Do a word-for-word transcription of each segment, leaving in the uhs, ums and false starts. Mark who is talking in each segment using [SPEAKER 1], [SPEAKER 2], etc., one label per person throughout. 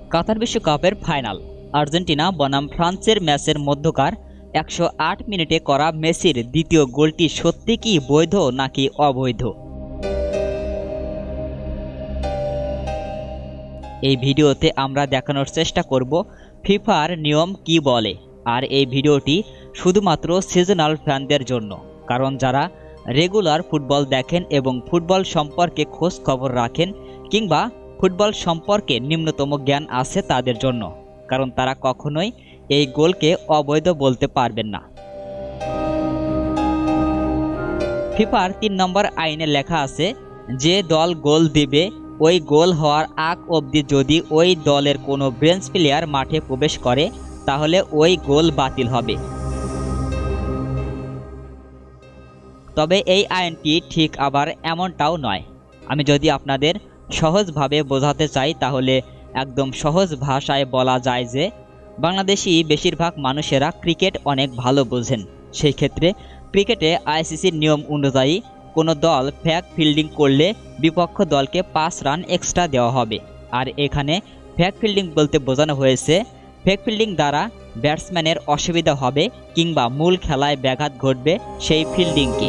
[SPEAKER 1] কাতার বিশ্বকাপের final Argentina বনাম ফ্রান্সের ম্যাচের মধ্যকার একশো আট মিনিটে করা মেসির দ্বিতীয় গোলটি সত্যি কি বৈধ নাকি অবৈধ? এই ভিডিওতে আমরা দেখানোর চেষ্টা করব ফিফার নিয়ম কি বলে। আর এই ভিডিওটি শুধুমাত্র সিজনাল ফ্যানদের জন্য, কারণ যারা রেগুলার ফুটবল দেখেন এবং ফুটবল সম্পর্কে খোঁজ খবর রাখেন কিংবা ফুটবল সম্পর্কে নিম্নতম জ্ঞান আছে তাদের জন্য, কারণ তারা কখনোই এই গোলকে অবৈধ বলতে পারবেন না। ফিফার তিন নম্বর আইনে লেখা আছে, যে দল গোল দিবে ওই গোল হওয়ার আগ অবধি যদি ওই দলের কোনো বেঞ্চ প্লেয়ার মাঠে প্রবেশ করে তাহলে ওই গোল বাতিল হবে। তবে এই আইনটি ঠিক আবার এমনটাও নয়। আমি যদি আপনাদের সহজভাবে বোঝাতে চাই তাহলে একদম সহজ ভাষায় বলা যায় যে বাংলাদেশি বেশিরভাগ মানুষেরা ক্রিকেট অনেক ভালো বোঝেন। সেই ক্ষেত্রে ক্রিকেটে আইসিসির নিয়ম অনুযায়ী কোনো দল ফ্যাক ফিল্ডিং করলে বিপক্ষ দলকে পাঁচ রান এক্সট্রা দেওয়া হবে। আর এখানে ফ্যাক ফিল্ডিং বলতে বোঝানো হয়েছে ফ্যাক ফিল্ডিং দ্বারা ব্যাটসম্যানের অসুবিধা হবে কিংবা মূল খেলায় ব্যাঘাত ঘটবে সেই ফিল্ডিংকে।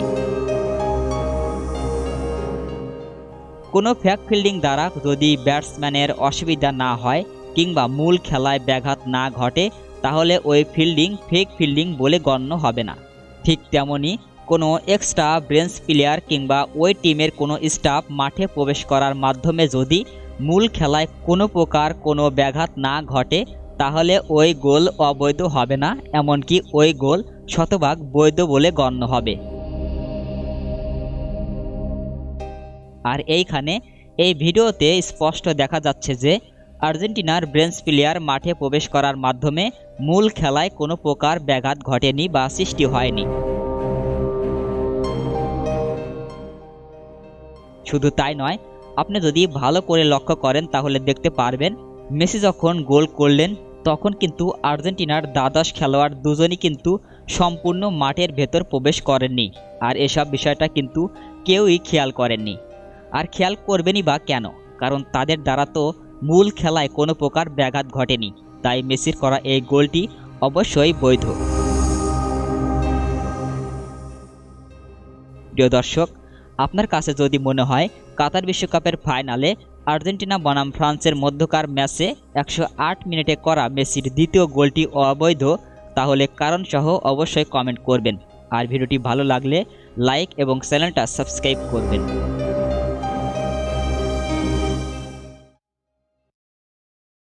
[SPEAKER 1] কোনো ফ্যাক ফিল্ডিং দ্বারা যদি ব্যাটসম্যানের অসুবিধা না হয় কিংবা মূল খেলায় ব্যাঘাত না ঘটে তাহলে ওই ফিল্ডিং ফেক ফিল্ডিং বলে গণ্য হবে না। ঠিক তেমনি কোনো এক্সট্রা বেঞ্চ প্লেয়ার কিংবা ওই টিমের কোনো স্টাফ মাঠে প্রবেশ করার মাধ্যমে যদি মূল খেলায় কোনো প্রকার কোনো ব্যাঘাত না ঘটে তাহলে ওই গোল অবৈধ হবে না, এমনকি ওই গোল শতভাগ বৈধ বলে গণ্য হবে। আর এইখানে এই ভিডিওতে স্পষ্ট দেখা যাচ্ছে যে আর্জেন্টিনার বেঞ্চ প্লেয়ার মাঠে প্রবেশ করার মাধ্যমে মূল খেলায় কোনো প্রকার ব্যাঘাত ঘটেনি বা সৃষ্টি হয়নি। শুধু তাই নয়, আপনি যদি ভালো করে লক্ষ্য করেন তাহলে দেখতে পারবেন মেসি যখন গোল করলেন তখন কিন্তু আর্জেন্টিনার দ্বাদশ খেলোয়াড় দুজনই কিন্তু সম্পূর্ণ মাঠের ভেতর প্রবেশ করেননি। আর এসব বিষয়টা কিন্তু কেউই খেয়াল করেননি। আর খেয়াল করবেনই বা কেন? কারণ তাদের দ্বারা তো মূল খেলায় কোনো প্রকার ব্যাঘাত ঘটেনি, তাই মেসির করা এই গোলটি অবশ্যই বৈধ। প্রিয় দর্শক, আপনার কাছে যদি মনে হয় কাতার বিশ্বকাপের ফাইনালে আর্জেন্টিনা বনাম ফ্রান্সের মধ্যকার ম্যাচে একশো আট মিনিটে করা মেসির দ্বিতীয় গোলটি অবৈধ, তাহলে কারণসহ অবশ্যই কমেন্ট করবেন। আর ভিডিওটি ভালো লাগলে লাইক এবং চ্যানেলটা সাবস্ক্রাইব করবেন।